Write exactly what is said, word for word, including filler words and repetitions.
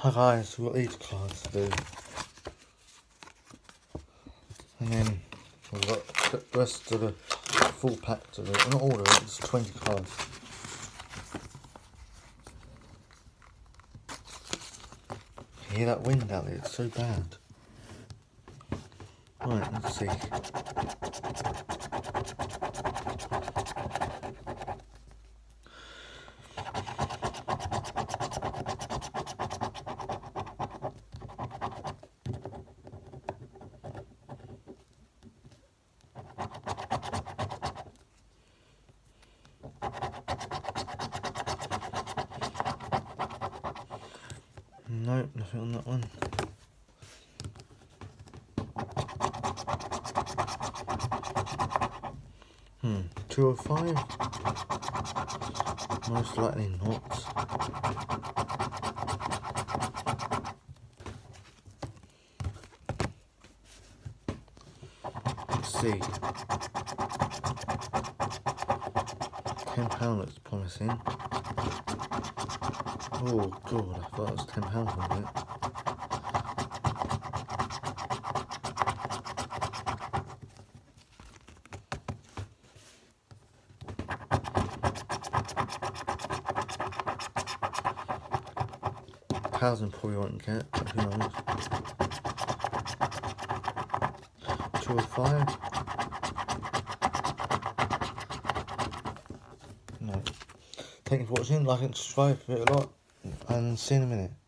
Hi guys, we've got these cards to do. And then we've got the rest of the full pack to do. Not all of it, it's twenty cards. You hear that wind out there? It's so bad. Right, let's see. Nope, nothing on that one. Hmm, two oh five? Most likely not. Let's see. ten pounds looks promising. Oh god, I thought it was ten pounds on it. Thousand probably won't get, but who knows. two oh five? No. Thank you for watching, like and subscribe if you like, and see you in a minute.